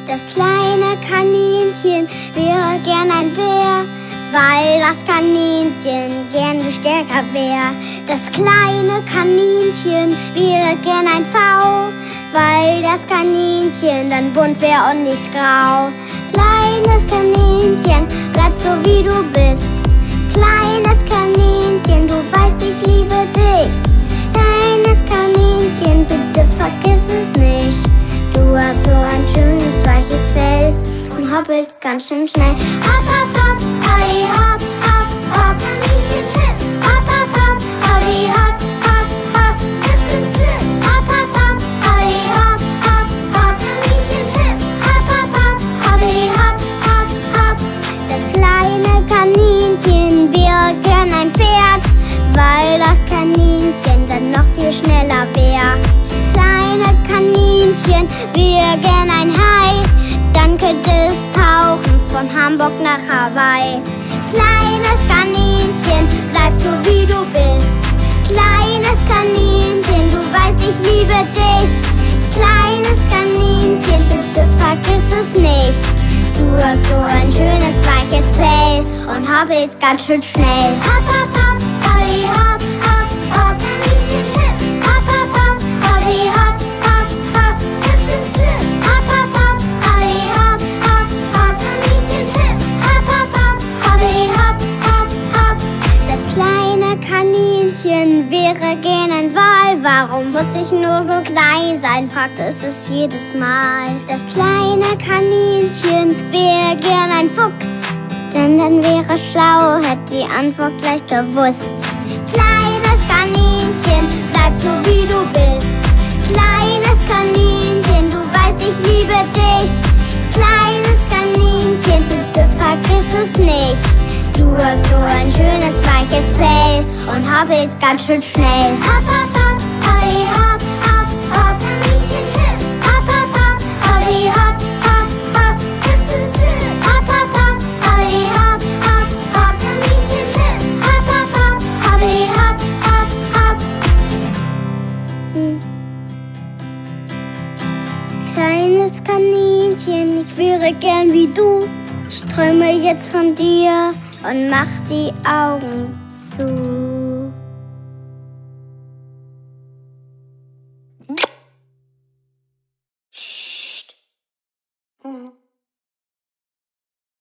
Das kleine Kaninchen wäre gern ein Bär, weil das Kaninchen gerne stärker wär. Das kleine Kaninchen wäre gern ein V, weil das Kaninchen dann bunt wär und nicht grau. Kleines Kaninchen, bleib so wie du bist. Kleines Kaninchen, du weißt, ich liebe dich. Kleines Kaninchen, bitte vergiss es nicht. Du hast so ein schönes, weiches Fell und hoppelst ganz schön schnell. Hopp, hopp, hopp, holly, hopp, hopp, hopp, Kaninchen hip. Hopp, hopp, hopp, holly, hopp, hopp, hopp, hüpf ins Glück. Hopp, hopp, hopp, holly, hopp, hopp, hopp, Kaninchen hip. Hopp, hopp, hopp, holly, hopp, hopp, hopp. Das kleine Kaninchen wäre gern ein Pferd, weil das Kaninchen dann noch viel schneller wär. Das kleine Kaninchen wäre gern ein Hai, dann könnte es tauchen von Hamburg nach Hawaii. Kleines Kaninchen, bleib so wie du bist. Kleines Kaninchen, du weißt, ich liebe dich. Kleines Kaninchen, bitte vergiss es nicht. Du hast so ein schönes, weiches Fell und hoppelst ganz schön schnell. Hopp, hopp, hopp, holly, hopp, hopp, hopp, Kaninchen hip. Hopp, hopp, hopp, holly, hopp, hopp, hopp, hüpf ins Glück. Hopp, hopp, hopp, holly, hopp, hopp, hopp, Kaninchen hip. Hopp, hopp, hopp, holly, hopp, hopp, hopp. Das kleine Kaninchen wäre gern ein Wal. Warum muss ich nur so klein sein, fragt es jedes Mal. Das kleine Kaninchen wäre gern ein Fuchs, denn dann wäre schlau, hätte die Antwort gleich gewusst. Kleines Kaninchen, bleib so wie du bist. Kleines Kaninchen, du weißt, ich liebe dich. Kleines Kaninchen, bitte vergiss es nicht. Du hast so ein schönes, weiches Fell und hoppelst ganz schön schnell. Hopp, hopp, hopp, holly, hopp, hopp, hopp, Kaninchen hip. Hopp, hopp, hopp, holly, hopp, hopp, hopp, hüpf ins Glück. Hopp, hopp, hopp, holly, hopp, hopp, hopp, Kaninchen hip. Hopp, hopp, hopp, holly, hopp, hopp, hopp. Kleines Kaninchen, ich wäre gern wie du. Ich träume jetzt von dir und mach die Augen zu.